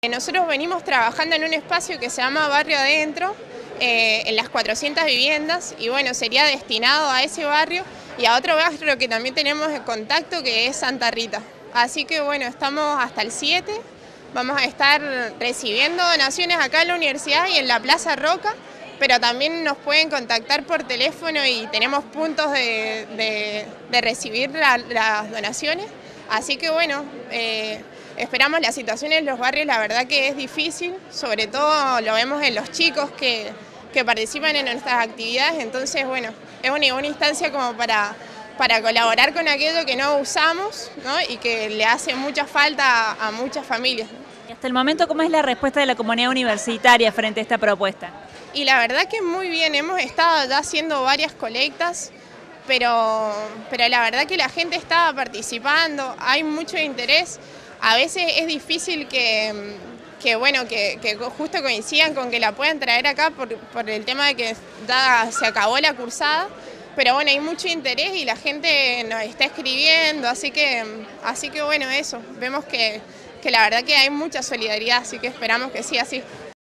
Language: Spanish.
Nosotros venimos trabajando en un espacio que se llama Barrio Adentro, en las 400 viviendas, y bueno, sería destinado a ese barrio y a otro barrio que también tenemos en contacto, que es Santa Rita. Así que bueno, estamos hasta el 7, vamos a estar recibiendo donaciones acá en la universidad y en la Plaza Roca, pero también nos pueden contactar por teléfono y tenemos puntos de recibir las donaciones. Así que bueno, esperamos. La situación en los barrios, la verdad que es difícil, sobre todo lo vemos en los chicos que participan en nuestras actividades, entonces bueno, es una instancia como para colaborar con aquello que no usamos, ¿no? Y que le hace mucha falta a muchas familias. Y hasta el momento, ¿cómo es la respuesta de la comunidad universitaria frente a esta propuesta? Y la verdad que muy bien, hemos estado ya haciendo varias colectas, pero la verdad que la gente está participando, hay mucho interés. A veces es difícil que justo coincidan con que la puedan traer acá por el tema de que ya se acabó la cursada, pero bueno, hay mucho interés y la gente nos está escribiendo, así que bueno, eso, vemos que la verdad que hay mucha solidaridad, así que esperamos que siga así.